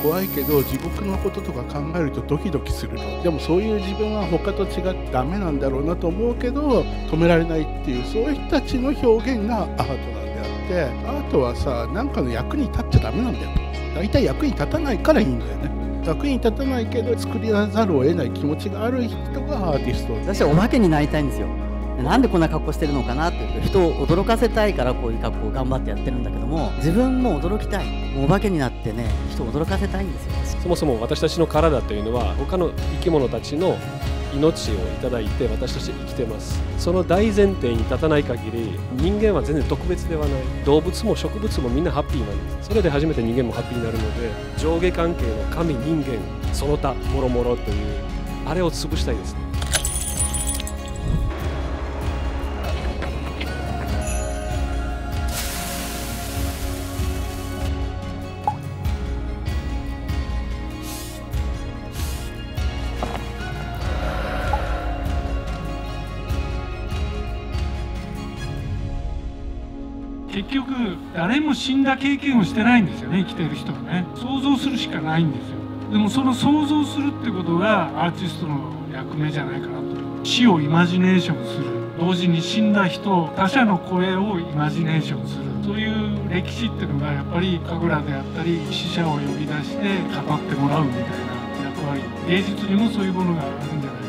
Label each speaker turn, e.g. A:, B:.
A: 怖いけど地獄のこととか考えるとドキドキするの。でもそういう自分は他と違ってダメなんだろうなと思うけど止められないっていう、そういう人たちの表現がアートなんであって、アートはさ、なんかの役に立っちゃダメなんだよ。大体役に立たないからいいんだよね。役に立たないけど作りざるを得ない気持ちがある人がアーティスト。
B: 私はお化けになりたいんですよ。なんでこんな格好してるのかなっていうと、人を驚かせたいからこういう格好を頑張ってやってるんだけども、自分も驚きたい。お化けになってね、人を驚かせたいんですよ。
C: そもそも私たちの体というのは他の生き物たちの命をいただいて私たち生きてます。その大前提に立たない限り人間は全然特別ではない。動物も植物もみんなハッピーなんです。それで初めて人間もハッピーになるので、上下関係の神、人間、その他もろもろというあれを潰したいですね。
D: 結局誰も死んだ経験をしてないんですよね、生きてる人はね。想像するしかないんですよ。でもその想像するってことがアーティストの役目じゃないかなと。死をイマジネーションする、同時に死んだ人、他者の声をイマジネーションする、そういう歴史っていうのがやっぱり神楽であったり死者を呼び出して語ってもらうみたいな役割、芸術にもそういうものがあるんじゃないか。